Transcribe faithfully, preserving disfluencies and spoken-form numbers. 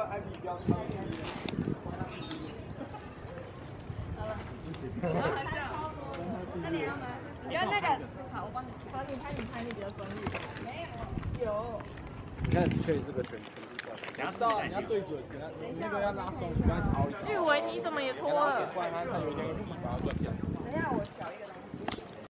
那你要吗？你要那个？好，我帮你，帮你拍，你拍你比较专业。没有。有。 你看，确实这个全全部掉。你要照，你要对准，给他那个要拉松，不要超。 玉维，你怎么也脱了？ 不然它它有点力，把它断掉。 等一下，我找一个东西。